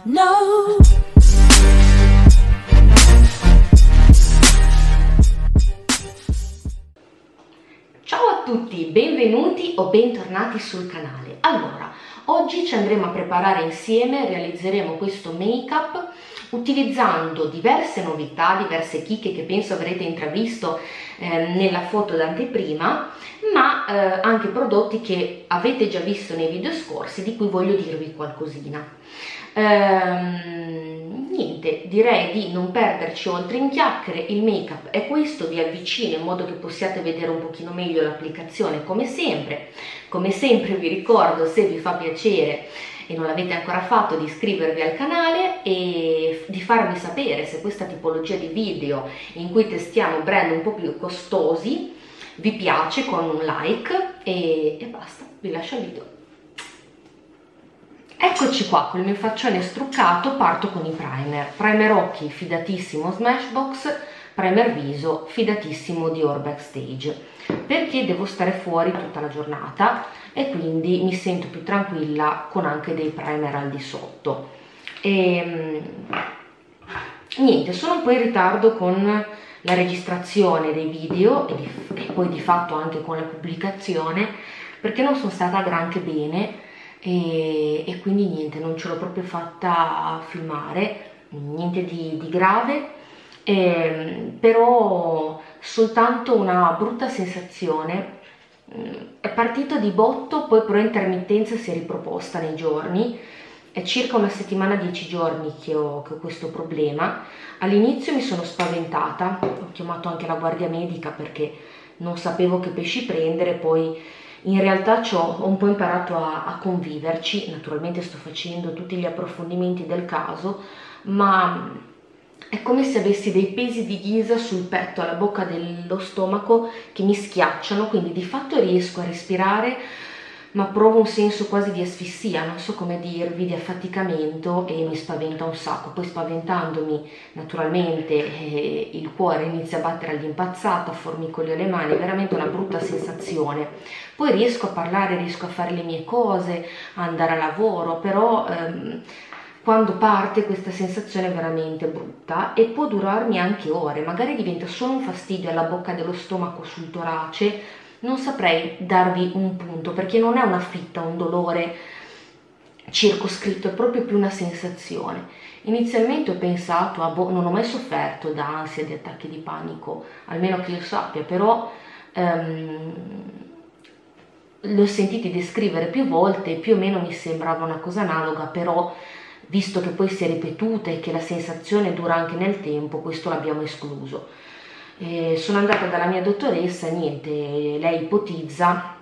No. Ciao a tutti, benvenuti o bentornati sul canale. Allora, oggi ci andremo a preparare insieme, realizzeremo questo make-up utilizzando diverse novità, diverse chicche che penso avrete intravisto nella foto d'anteprima, ma anche prodotti che avete già visto nei video scorsi, di cui voglio dirvi qualcosina. Niente, direi di non perderci oltre in chiacchiere. Il make up è questo, vi avvicino in modo che possiate vedere un pochino meglio l'applicazione come sempre vi ricordo, se vi fa piacere e non l'avete ancora fatto, di iscrivervi al canale e di farmi sapere se questa tipologia di video in cui testiamo brand un po' più costosi vi piace, con un like e basta, vi lascio il video. Eccoci qua col mio faccione struccato. Parto con i primer occhi fidatissimo Smashbox, primer viso fidatissimo Dior Backstage, perché devo stare fuori tutta la giornata e quindi mi sento più tranquilla con anche dei primer al di sotto. Niente, sono un po' in ritardo con la registrazione dei video e poi di fatto anche con la pubblicazione, perché non sono stata granché bene e quindi niente, non ce l'ho proprio fatta filmare, niente di grave, però soltanto una brutta sensazione. È partito di botto, poi però intermittenza si è riproposta nei giorni. È circa una settimana, 10 giorni che ho questo problema. All'inizio mi sono spaventata, ho chiamato anche la guardia medica perché non sapevo che pesci prendere, poi in realtà ho un po' imparato a conviverci. Naturalmente sto facendo tutti gli approfondimenti del caso, ma è come se avessi dei pesi di ghisa sul petto, alla bocca dello stomaco, che mi schiacciano, quindi di fatto riesco a respirare, ma provo un senso quasi di asfissia, non so come dirvi, di affaticamento, e mi spaventa un sacco. Poi spaventandomi naturalmente il cuore inizia a battere all'impazzata, formicolio alle mani, è veramente una brutta sensazione. Poi riesco a parlare, riesco a fare le mie cose, a andare a lavoro, però quando parte questa sensazione è veramente brutta e può durarmi anche ore, magari diventa solo un fastidio alla bocca dello stomaco, sul torace. Non saprei darvi un punto, perché non è una fitta, un dolore circoscritto, è proprio più una sensazione. Inizialmente ho pensato, non ho mai sofferto da ansia, di attacchi di panico, almeno che io sappia, però l'ho sentiti descrivere più volte e più o meno mi sembrava una cosa analoga, però visto che poi si è ripetuta e che la sensazione dura anche nel tempo, questo l'abbiamo escluso. Sono andata dalla mia dottoressa, niente, lei ipotizza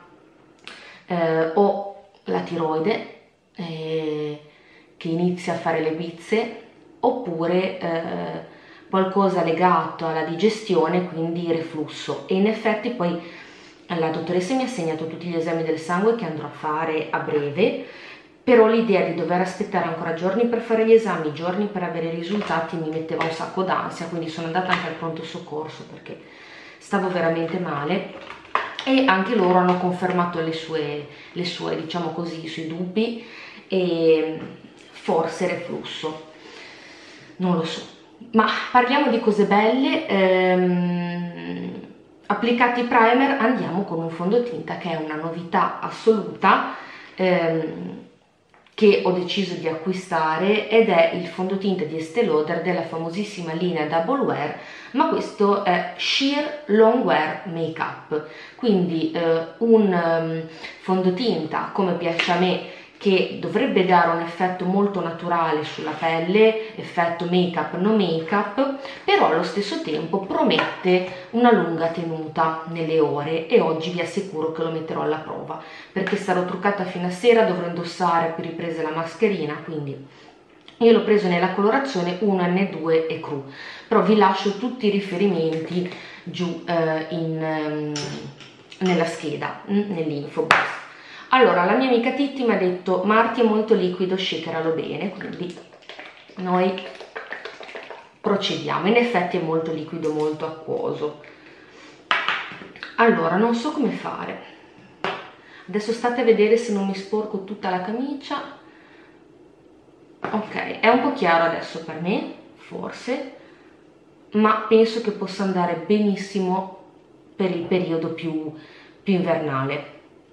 o la tiroide che inizia a fare le bizze, oppure qualcosa legato alla digestione, quindi reflusso. E in effetti poi la dottoressa mi ha assegnato tutti gli esami del sangue che andrò a fare a breve, però l'idea di dover aspettare ancora giorni per fare gli esami, giorni per avere i risultati, mi metteva un sacco d'ansia, quindi sono andata anche al pronto soccorso perché stavo veramente male, e anche loro hanno confermato le sue diciamo così, i suoi dubbi, e forse reflusso, non lo so. Ma parliamo di cose belle. Applicati i primer, andiamo con un fondotinta che è una novità assoluta, che ho deciso di acquistare, ed è il fondotinta di Estée Lauder della famosissima linea Double Wear, ma questo è Sheer Long Wear Makeup, quindi un fondotinta come piace a me, che dovrebbe dare un effetto molto naturale sulla pelle, effetto make-up no make-up, però allo stesso tempo promette una lunga tenuta nelle ore, e oggi vi assicuro che lo metterò alla prova, perché sarò truccata fino a sera, dovrò indossare più riprese la mascherina, quindi io l'ho preso nella colorazione 1N2 e Cru, però vi lascio tutti i riferimenti giù nella scheda, nell'info box. Allora, la mia amica Titti mi ha detto: Marti è molto liquido, shakeralo bene, quindi noi procediamo. In effetti è molto liquido, molto acquoso. Allora, non so come fare. Adesso state a vedere se non mi sporco tutta la camicia. Ok, è un po' chiaro adesso per me, forse, ma penso che possa andare benissimo per il periodo più invernale.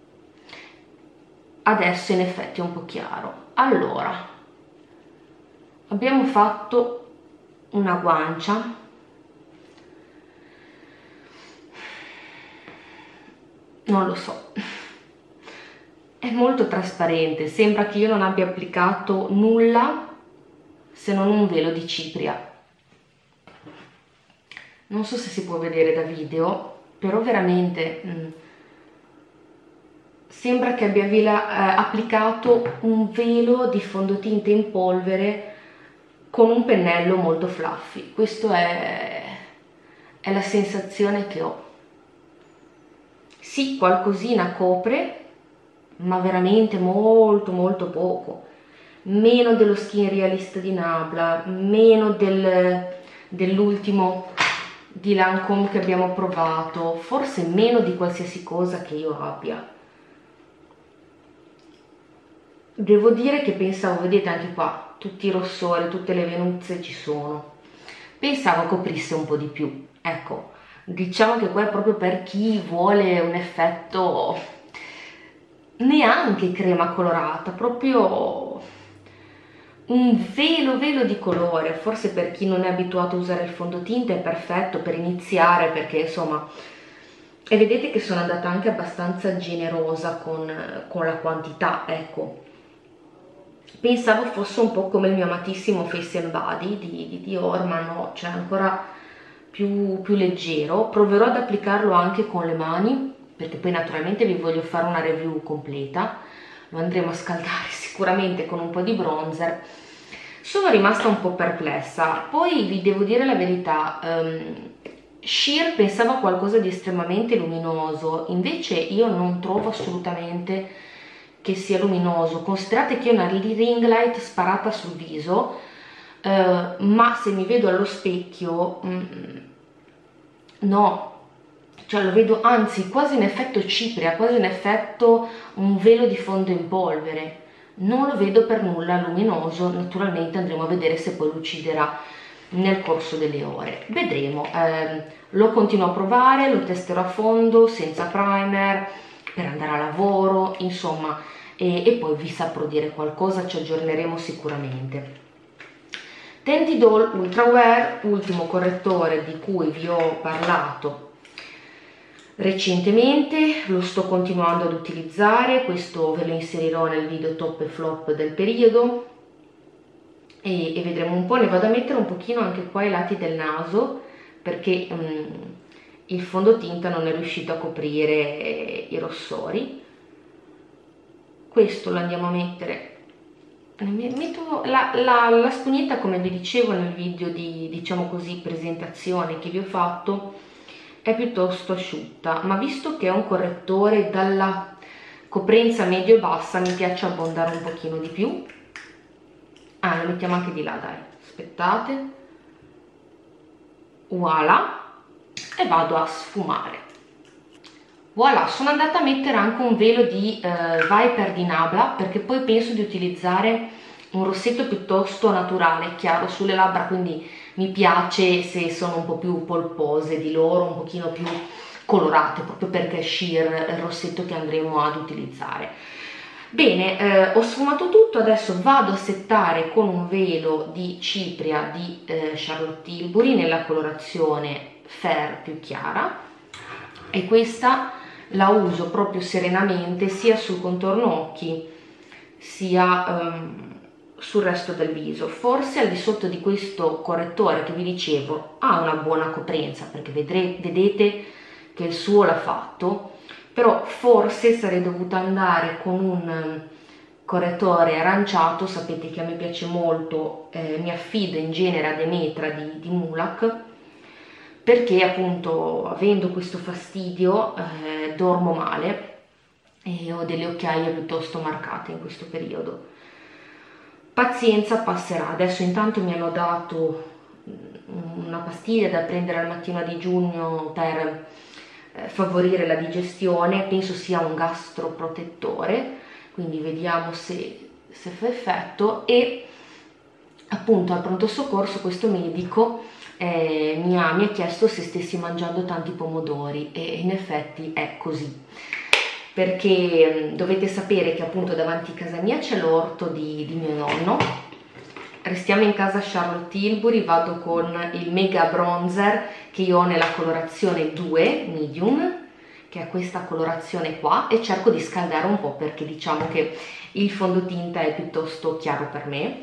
Adesso in effetti è un po' chiaro. Allora, abbiamo fatto una guancia, non lo so, è molto trasparente, sembra che io non abbia applicato nulla se non un velo di cipria. Non so se si può vedere da video, però veramente sembra che abbia applicato un velo di fondotinta in polvere con un pennello molto fluffy. Questa è la sensazione che ho. Sì, qualcosina copre, ma veramente molto molto poco. Meno dello Skin Realist di Nabla, meno dell'ultimo di Lancôme che abbiamo provato, forse meno di qualsiasi cosa che io abbia. Devo dire che pensavo, vedete anche qua, tutti i rossori, tutte le venuzze ci sono. Pensavo coprisse un po' di più, ecco, diciamo che qua è proprio per chi vuole un effetto neanche crema colorata, proprio un velo di colore. Forse per chi non è abituato a usare il fondotinta è perfetto per iniziare, perché insomma, e vedete che sono andata anche abbastanza generosa con la quantità, ecco. Pensavo fosse un po' come il mio amatissimo Face and Body di Dior, ma no, cioè ancora più leggero. Proverò ad applicarlo anche con le mani, perché poi naturalmente vi voglio fare una review completa. Lo andremo a scaldare sicuramente con un po' di bronzer. Sono rimasta un po' perplessa, poi vi devo dire la verità, Sheer pensavo a qualcosa di estremamente luminoso, invece io non trovo assolutamente che sia luminoso. Considerate che ho una ring light sparata sul viso, ma se mi vedo allo specchio no, cioè lo vedo anzi quasi in effetto cipria, quasi in effetto un velo di fondo in polvere. Non lo vedo per nulla luminoso. Naturalmente andremo a vedere se poi luciderà nel corso delle ore, vedremo. Lo continuo a provare, lo testerò a fondo senza primer per andare a lavoro, insomma, e poi vi saprò dire qualcosa, ci aggiorneremo sicuramente. Tenti Doll Ultra Wear, ultimo correttore di cui vi ho parlato recentemente, lo sto continuando ad utilizzare. Questo ve lo inserirò nel video top e flop del periodo e vedremo un po'. Ne vado a mettere un pochino anche qua ai lati del naso, perché il fondotinta non è riuscito a coprire i rossori. Questo lo andiamo a mettere, metto la spugnetta, come vi dicevo nel video di, diciamo così, presentazione che vi ho fatto, è piuttosto asciutta, ma visto che è un correttore dalla coprenza medio-bassa mi piace abbondare un pochino di più. Ah, lo mettiamo anche di là, dai, aspettate, voilà, e vado a sfumare. Voilà, sono andata a mettere anche un velo di Viper di Nabla, perché poi penso di utilizzare un rossetto piuttosto naturale, chiaro sulle labbra, quindi mi piace se sono un po' più polpose di loro, un pochino più colorate, proprio perché è sheer il rossetto che andremo ad utilizzare. Bene, ho sfumato tutto, adesso vado a settare con un velo di cipria di Charlotte Tilbury nella colorazione Fair più chiara, e questa la uso proprio serenamente sia sul contorno occhi sia sul resto del viso. Forse al di sotto di questo correttore che vi dicevo ha una buona coprenza, perché vedete che il suo l'ha fatto, però forse sarei dovuta andare con un correttore aranciato. Sapete che a me piace molto, mi affido in genere a Demetra di Mulac, perché appunto avendo questo fastidio dormo male e ho delle occhiaie piuttosto marcate in questo periodo. Pazienza, passerà. Adesso intanto mi hanno dato una pastiglia da prendere al mattino di giugno per favorire la digestione, penso sia un gastroprotettore, quindi vediamo se fa effetto. E appunto al pronto soccorso questo medico mi ha chiesto se stessi mangiando tanti pomodori, e in effetti è così, perché dovete sapere che appunto davanti a casa mia c'è l'orto di mio nonno. Restiamo in casa Charlotte Tilbury, vado con il Mega Bronzer che io ho nella colorazione 2 medium, che è questa colorazione qua, e cerco di scaldare un po' perché diciamo che il fondotinta è piuttosto chiaro per me.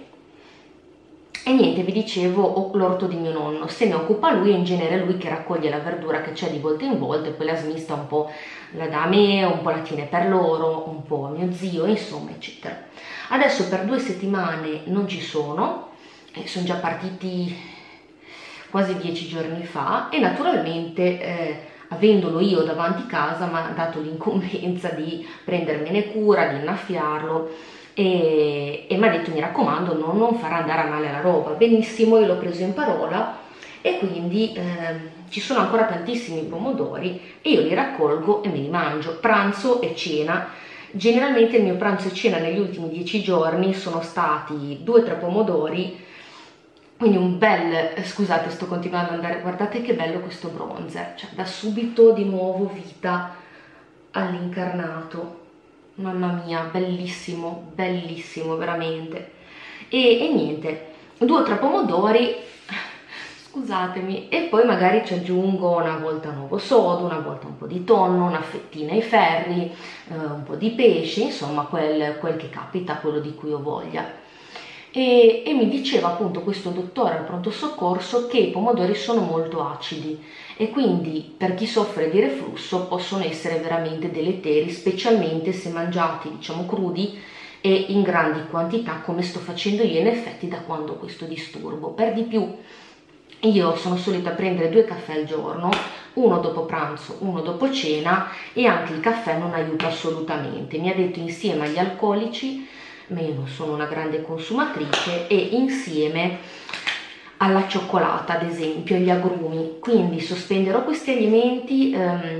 E niente, vi dicevo, l'orto di mio nonno, se ne occupa lui, e in genere lui che raccoglie la verdura che c'è di volta in volta, e poi la smista un po' la da me, un po' la tiene per loro, un po' mio zio, insomma, eccetera. Adesso per 2 settimane non ci sono già partiti quasi 10 giorni fa, e naturalmente avendolo io davanti casa mi ha dato l'incombenza di prendermene cura, di innaffiarlo, e mi ha detto: mi raccomando, non far andare a male la roba. Benissimo, io l'ho preso in parola, e quindi ci sono ancora tantissimi pomodori e io li raccolgo e me li mangio, pranzo e cena. Generalmente il mio pranzo e cena negli ultimi 10 giorni sono stati 2-3 pomodori, quindi un bel, scusate, sto continuando ad andare, guardate che bello questo bronzer, cioè dà subito di nuovo vita all'incarnato. Mamma mia, bellissimo, bellissimo veramente. E niente, 2 o 3 pomodori, scusatemi, e poi magari ci aggiungo una volta un uovo sodo, una volta un po' di tonno, una fettina ai ferri, un po' di pesce, insomma quel che capita, quello di cui ho voglia. E mi diceva appunto questo dottore al pronto soccorso che i pomodori sono molto acidi, e quindi per chi soffre di reflusso possono essere veramente deleteri, specialmente se mangiati, diciamo, crudi e in grandi quantità, come sto facendo io in effetti da quando ho questo disturbo. Per di più io sono solita prendere 2 caffè al giorno, uno dopo pranzo, uno dopo cena, e anche il caffè non aiuta assolutamente. Mi ha detto insieme agli alcolici, ma io non sono una grande consumatrice, e insieme alla cioccolata, ad esempio, gli agrumi. Quindi sospenderò questi alimenti,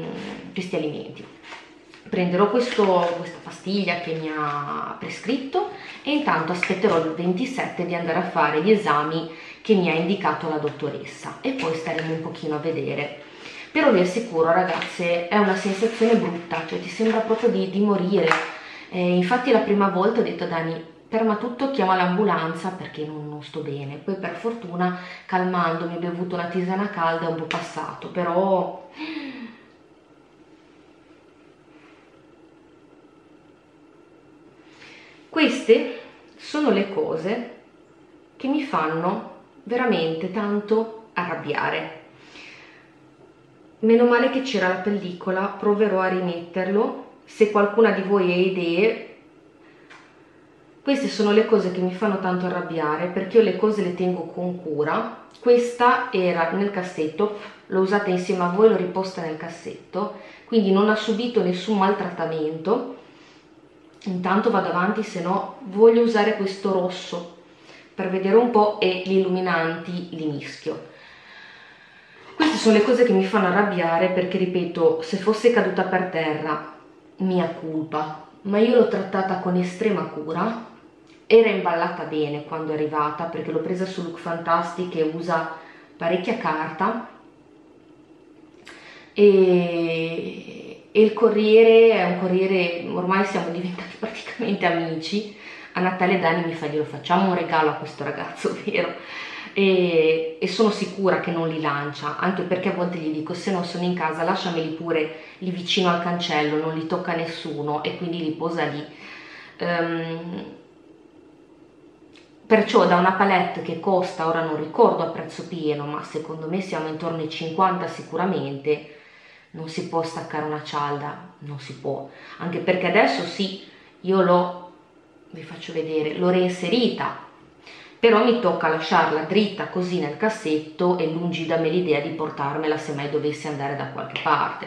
prenderò questa pastiglia che mi ha prescritto, e intanto aspetterò il 27 di andare a fare gli esami che mi ha indicato la dottoressa, e poi staremo un pochino a vedere. Però vi assicuro ragazze, è una sensazione brutta, cioè ti sembra proprio di morire. Infatti la prima volta ho detto a Dani: ferma tutto, chiama l'ambulanza perché non sto bene. Poi per fortuna, calmandomi, ho bevuto una tisana calda, è un po' passato, però queste sono le cose che mi fanno veramente tanto arrabbiare. Meno male che c'era la pellicola, proverò a rimetterlo. Se qualcuna di voi ha idee, queste sono le cose che mi fanno tanto arrabbiare, perché io le cose le tengo con cura. Questa era nel cassetto, l'ho usata insieme a voi, l'ho riposta nel cassetto, quindi non ha subito nessun maltrattamento. Intanto vado avanti, se no voglio usare questo rosso per vedere un po', e gli illuminanti li mischio. Queste sono le cose che mi fanno arrabbiare, perché ripeto, se fosse caduta per terra, mia colpa, ma io l'ho trattata con estrema cura. Era imballata bene quando è arrivata, perché l'ho presa su Look Fantastic, che usa parecchia carta, e il corriere è un corriere, ormai siamo diventati praticamente amici. A Natale Dani mi fa: glielo facciamo un regalo a questo ragazzo, vero? E sono sicura che non li lancia, anche perché a volte gli dico: se non sono in casa lasciameli pure lì vicino al cancello, non li tocca nessuno, e quindi li posa lì. Perciò da una palette che costa, ora non ricordo a prezzo pieno, ma secondo me siamo intorno ai 50 sicuramente, non si può staccare una cialda, non si può, anche perché adesso sì, io vi faccio vedere, l'ho reinserita, però mi tocca lasciarla dritta così nel cassetto, e lungi da me l'idea di portarmela se mai dovessi andare da qualche parte.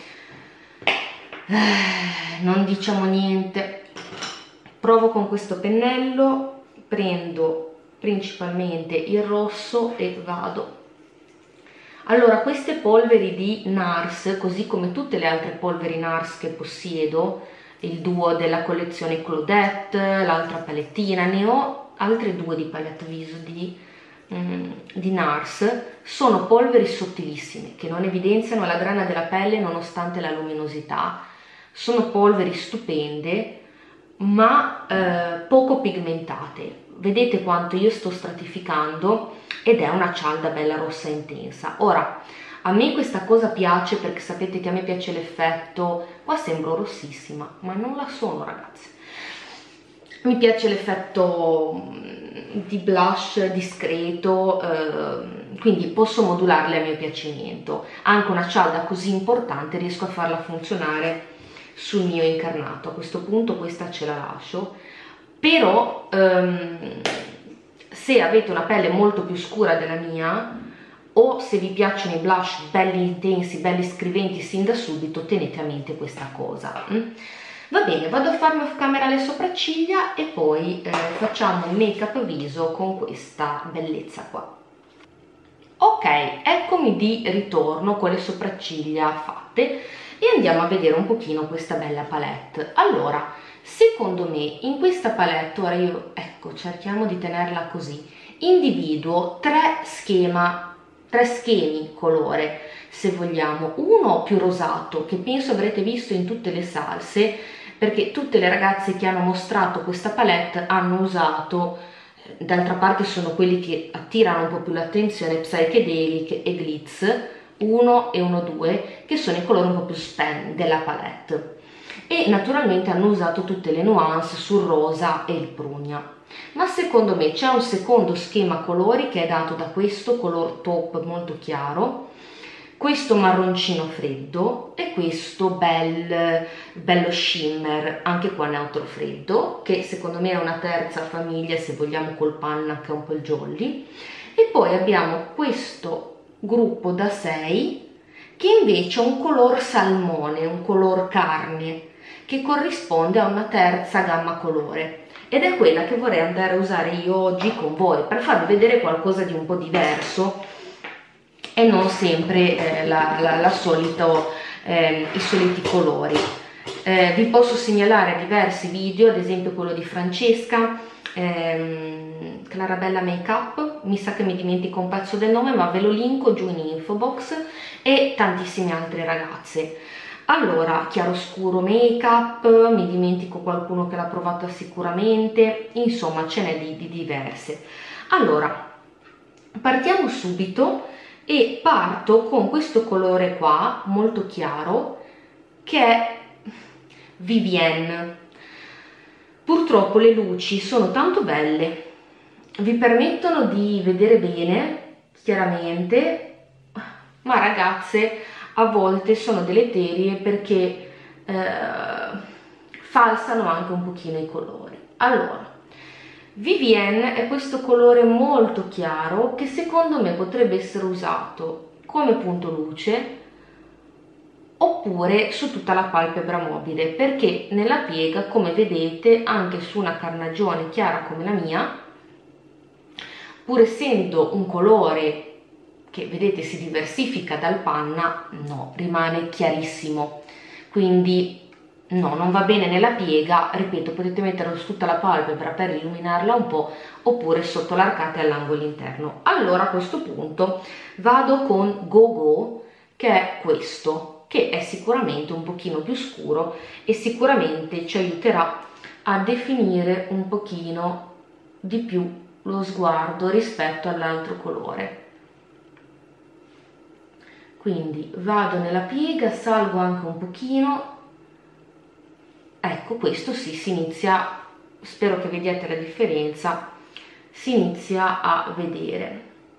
Non diciamo niente. Provo con questo pennello, prendo principalmente il rosso e vado. Allora, queste polveri di NARS, così come tutte le altre polveri NARS che possiedo, il duo della collezione Claudette, l'altra palettina, ne ho altre due di palette viso di NARS. Sono polveri sottilissime che non evidenziano la grana della pelle nonostante la luminosità. Sono polveri stupende, ma poco pigmentate. Vedete quanto io sto stratificando, ed è una cialda bella rossa intensa. Ora, a me questa cosa piace perché sapete che a me piace l'effetto, qua sembro rossissima, ma non la sono, ragazze. Mi piace l'effetto di blush discreto, quindi posso modularle a mio piacimento. Anche una cialda così importante riesco a farla funzionare sul mio incarnato. A questo punto questa ce la lascio, però se avete una pelle molto più scura della mia, o se vi piacciono i blush belli intensi, belli scriventi sin da subito, tenete a mente questa cosa. Va bene, vado a farmi off camera le sopracciglia e poi facciamo un make up viso con questa bellezza qua. Ok, eccomi di ritorno con le sopracciglia fatte e andiamo a vedere un pochino questa bella palette. Allora, secondo me in questa palette, ora io, ecco, cerchiamo di tenerla così, individuo tre schemi colore, se vogliamo. Uno più rosato, che penso avrete visto in tutte le salse, perché tutte le ragazze che hanno mostrato questa palette hanno usato, d'altra parte sono quelli che attirano un po' più l'attenzione, Psychedelic e Glitz 1 e 1-2, che sono i colori un po' più spam della palette, e naturalmente hanno usato tutte le nuance sul rosa e il prugna. Ma secondo me c'è un secondo schema colori che è dato da questo color taupe molto chiaro, questo marroncino freddo e questo bello shimmer, anche qua neutro freddo, che secondo me è una terza famiglia, se vogliamo, col panna, che è un po' il jolly. E poi abbiamo questo gruppo da 6 che invece ha un color salmone, un color carne, che corrisponde a una terza gamma colore, ed è quella che vorrei andare a usare io oggi con voi, per farvi vedere qualcosa di un po' diverso e non sempre i soliti colori. Vi posso segnalare diversi video, ad esempio quello di Francesca, Clarabella Makeup, mi sa che mi dimentico un pezzo del nome, ma ve lo linko giù in info box, e tantissime altre ragazze. Allora, chiaroscuro makeup, mi dimentico qualcuno che l'ha provata sicuramente, insomma ce n'è di diverse. Allora, partiamo subito e parto con questo colore qua, molto chiaro, che è Vivienne. Purtroppo le luci sono tanto belle, vi permettono di vedere bene, chiaramente, ma ragazze, a volte sono deleterie perché falsano anche un pochino i colori. Allora, Vivienne è questo colore molto chiaro che secondo me potrebbe essere usato come punto luce oppure su tutta la palpebra mobile, perché nella piega, come vedete, anche su una carnagione chiara come la mia, pur essendo un colore che vedete si diversifica dal panna, no, rimane chiarissimo, quindi no, non va bene nella piega. Ripeto, potete metterlo su tutta la palpebra per illuminarla un po', oppure sotto l'arcata e all'angolo interno. Allora a questo punto vado con Go Go, che è questo, che è sicuramente un pochino più scuro e sicuramente ci aiuterà a definire un pochino di più lo sguardo rispetto all'altro colore. Quindi vado nella piega, salgo anche un pochino. Ecco, questo sì, si inizia, spero che vediate la differenza, si inizia a vedere.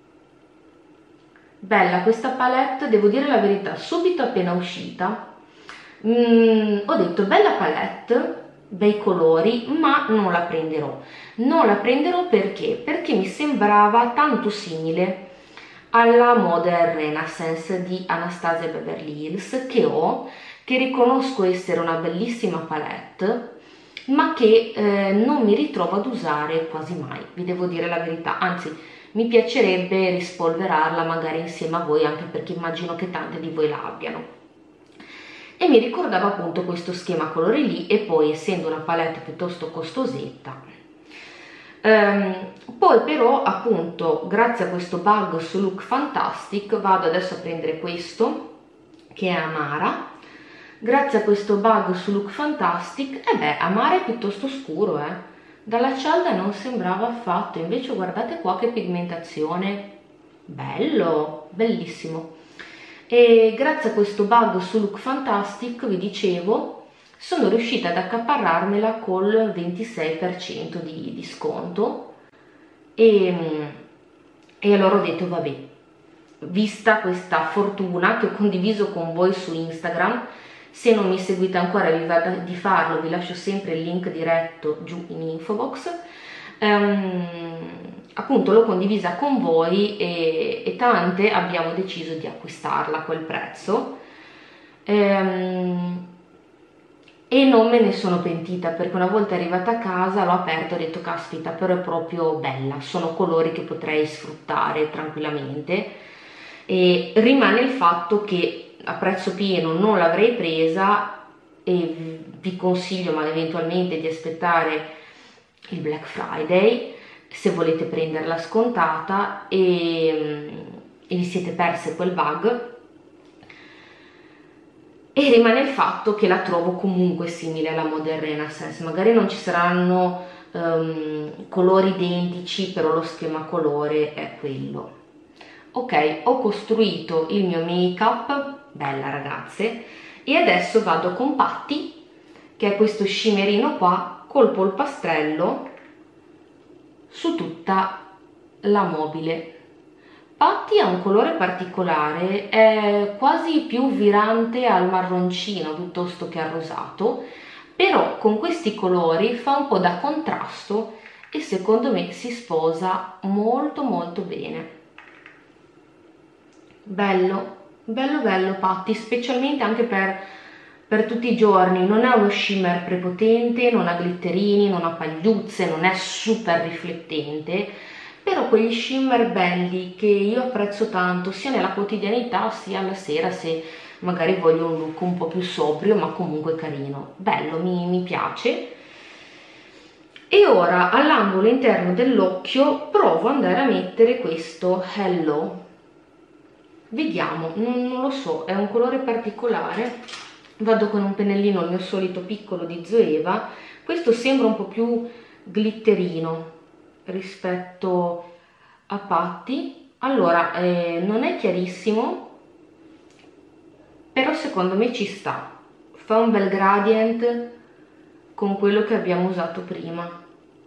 Bella questa palette, devo dire la verità, subito appena uscita ho detto bella palette, bei colori, ma non la prenderò. Non la prenderò perché? Perché mi sembrava tanto simile alla Modern Renaissance di Anastasia Beverly Hills che ho, che riconosco essere una bellissima palette, ma che non mi ritrovo ad usare quasi mai, vi devo dire la verità. Anzi, mi piacerebbe rispolverarla magari insieme a voi, anche perché immagino che tante di voi la abbiano. E mi ricordava appunto questo schema colori lì, e poi essendo una palette piuttosto costosetta, Poi però appunto grazie a questo bug su Look Fantastic vado adesso a prendere questo che è Amara. Grazie a questo bug su Look Fantastic, e beh, Amara è piuttosto scuro, dalla cialda non sembrava affatto, invece guardate qua che pigmentazione, bello, bellissimo. E grazie a questo bug su Look Fantastic, vi dicevo, sono riuscita ad accaparrarmela col 26% di sconto e allora ho detto vabbè, vista questa fortuna che ho condiviso con voi su Instagram, se non mi seguite ancora vi va di farlo, vi lascio sempre il link diretto giù in info box. Appunto l'ho condivisa con voi e tante abbiamo deciso di acquistarla a quel prezzo, e non me ne sono pentita, perché una volta arrivata a casa l'ho aperto e ho detto caspita, però è proprio bella, sono colori che potrei sfruttare tranquillamente. E rimane il fatto che a prezzo pieno non l'avrei presa e vi consiglio ma eventualmente di aspettare il Black Friday se volete prenderla scontata e vi siete perse quel bug. E rimane il fatto che la trovo comunque simile alla Modern Renaissance, magari non ci saranno colori identici, però lo schema colore è quello. Ok, ho costruito il mio make up, bella ragazze, e adesso vado con Patti, che è questo shimmerino qua col polpastrello su tutta la mobile. Patti ha un colore particolare, è quasi più virante al marroncino piuttosto che al rosato, però con questi colori fa un po' da contrasto e secondo me si sposa molto molto bene. Bello, bello bello Patti, specialmente anche per tutti i giorni. Non è uno shimmer prepotente, non ha glitterini, non ha pagliuzze, non è super riflettente, però quegli shimmer belli che io apprezzo tanto sia nella quotidianità sia alla sera, se magari voglio un look un po' più sobrio ma comunque carino. Bello, mi piace. E ora all'angolo interno dell'occhio provo ad andare a mettere questo Hello. Vediamo, non lo so, è un colore particolare. Vado con un pennellino, il mio solito piccolo di Zoeva. Questo sembra un po' più glitterino rispetto a Patti. Allora, non è chiarissimo, però secondo me ci sta, fa un bel gradient con quello che abbiamo usato prima.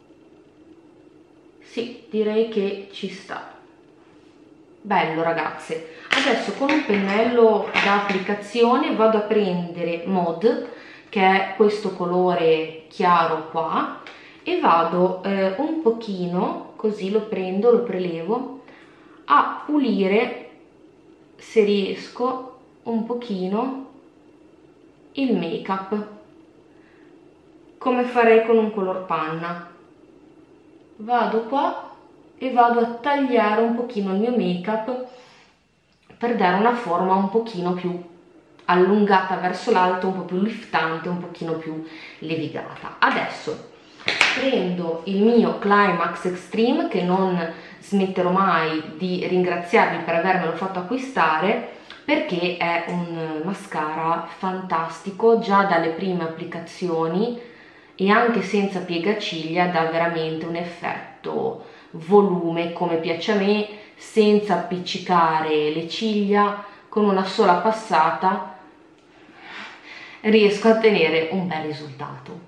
Sì, direi che ci sta. Bello ragazze. Adesso con un pennello da applicazione vado a prendere Mod, che è questo colore chiaro qua, e vado un pochino, così lo prendo, lo prelevo, a pulire, se riesco, un pochino il make up, come farei con un color panna. Vado qua e vado a tagliare un pochino il mio make up per dare una forma un pochino più allungata verso l'alto, un po' più liftante, un pochino più levigata. Adesso prendo il mio Climax Extreme, che non smetterò mai di ringraziarvi per avermelo fatto acquistare, perché è un mascara fantastico, già dalle prime applicazioni e anche senza piegaciglia dà veramente un effetto volume come piace a me, senza appiccicare le ciglia. Con una sola passata riesco a ottenere un bel risultato.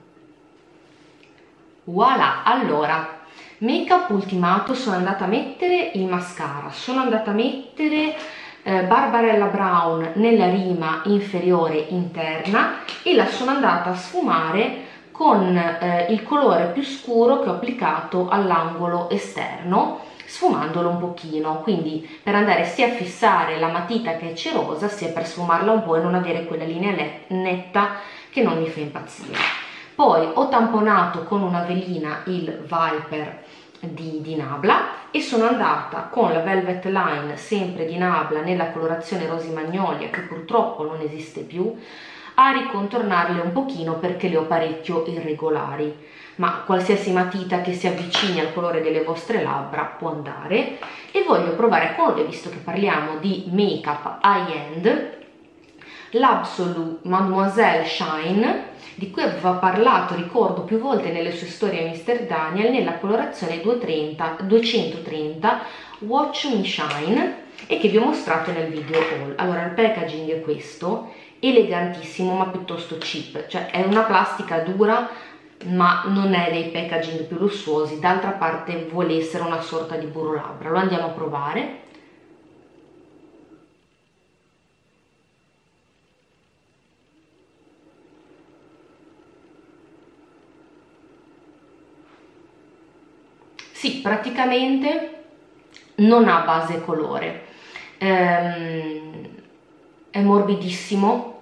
Voilà, allora make up ultimato, sono andata a mettere il mascara, sono andata a mettere Barbarella Brown nella rima inferiore interna e la sono andata a sfumare con il colore più scuro che ho applicato all'angolo esterno, sfumandolo un pochino, quindi per andare sia a fissare la matita che è cerosa, sia per sfumarla un po' e non avere quella linea netta che non mi fa impazzire. Poi ho tamponato con una velina il Viper di Nabla e sono andata con la Velvet Line sempre di Nabla nella colorazione Rosy Magnolia, che purtroppo non esiste più, a ricontornarle un pochino perché le ho parecchio irregolari. ma qualsiasi matita che si avvicini al colore delle vostre labbra può andare. E voglio provare con voi, visto che parliamo di make up high-end, l'Absolute Mademoiselle Shine, di cui aveva parlato, ricordo, più volte nelle sue storie a Mr. Daniel, nella colorazione 230 Watch Me Shine, e che vi ho mostrato nel video haul. Allora, il packaging è questo, elegantissimo ma piuttosto cheap, cioè è una plastica dura ma non è dei packaging più lussuosi, d'altra parte vuole essere una sorta di burro labbra. Lo andiamo a provare. Sì, praticamente non ha base colore, è morbidissimo,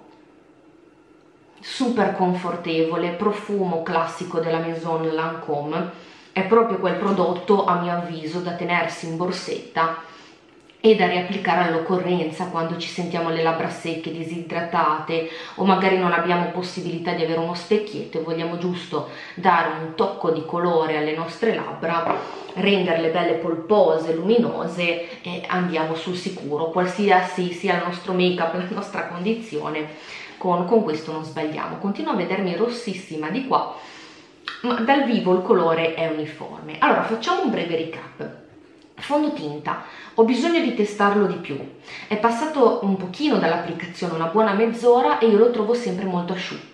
super confortevole, profumo classico della Maison Lancôme, è proprio quel prodotto, a mio avviso, da tenersi in borsetta e da riapplicare all'occorrenza quando ci sentiamo le labbra secche, disidratate, o magari non abbiamo possibilità di avere uno specchietto e vogliamo giusto dare un tocco di colore alle nostre labbra, renderle belle polpose, luminose, e andiamo sul sicuro. Qualsiasi sia il nostro make up, la nostra condizione, con questo non sbagliamo. Continuo a vedermi rossissima di qua, ma dal vivo il colore è uniforme. Allora, facciamo un breve recap. Fondotinta, ho bisogno di testarlo di più, è passato un pochino dall'applicazione, una buona mezz'ora, e io lo trovo sempre molto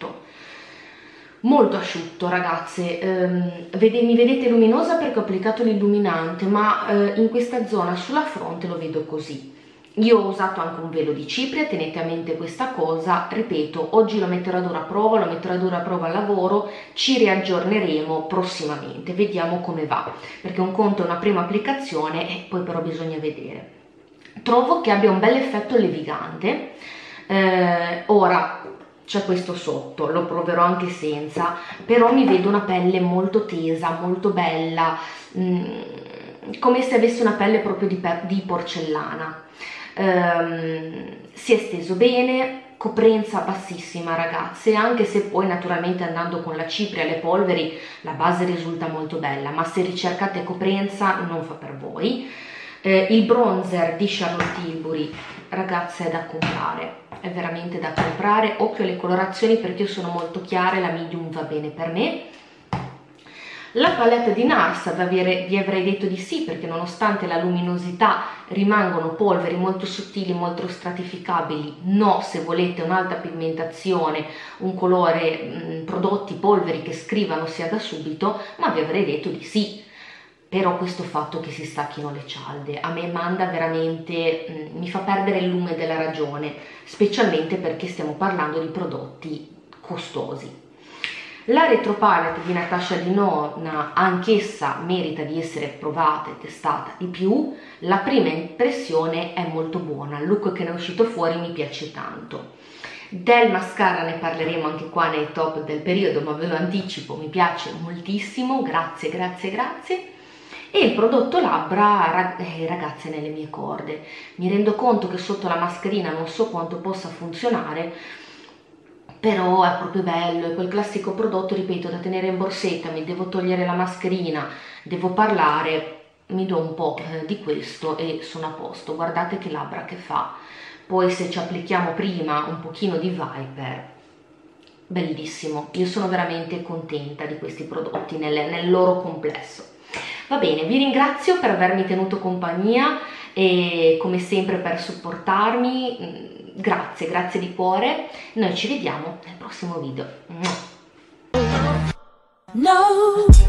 asciutto ragazze. Mi vedete luminosa perché ho applicato l'illuminante, ma in questa zona sulla fronte lo vedo così. Io ho usato anche un velo di cipria, tenete a mente questa cosa, ripeto, oggi lo metterò ad una prova, lo metterò ad una prova al lavoro, ci riaggiorneremo prossimamente, vediamo come va, perché un conto è una prima applicazione e poi però bisogna vedere. Trovo che abbia un bel effetto levigante. Ora c'è questo sotto, lo proverò anche senza, però mi vedo una pelle molto tesa, molto bella, come se avessi una pelle proprio di porcellana. Si è steso bene, coprenza bassissima ragazze, anche se poi naturalmente andando con la cipria e le polveri la base risulta molto bella, ma se ricercate coprenza non fa per voi. Il bronzer di Charlotte Tilbury, ragazze, è da comprare, è veramente da comprare. Occhio alle colorazioni perché io sono molto chiare, la medium va bene per me. La palette di NARS vi avrei detto di sì, perché nonostante la luminosità rimangono polveri molto sottili, molto stratificabili. No, se volete un'alta pigmentazione, un colore, prodotti polveri che scrivano sia da subito, ma vi avrei detto di sì. Però questo fatto che si stacchino le cialde a me manda veramente, mi fa perdere il lume della ragione, specialmente perché stiamo parlando di prodotti costosi. La Retro Palette di Natasha Denona, anch'essa merita di essere provata e testata di più. La prima impressione è molto buona, il look che ne è uscito fuori mi piace tanto. Del mascara ne parleremo anche qua nei top del periodo, ma ve lo anticipo, mi piace moltissimo, grazie. E il prodotto labbra, ragazze, nelle mie corde. Mi rendo conto che sotto la mascherina non so quanto possa funzionare, però è proprio bello, è quel classico prodotto, ripeto, da tenere in borsetta. Mi devo togliere la mascherina, devo parlare, mi do un po' di questo e sono a posto. Guardate che labbra che fa. Poi se ci applichiamo prima un pochino di Viper, bellissimo. Io sono veramente contenta di questi prodotti nel loro complesso. Va bene, vi ringrazio per avermi tenuto compagnia e come sempre per supportarmi. Grazie di cuore, noi ci vediamo nel prossimo video. No.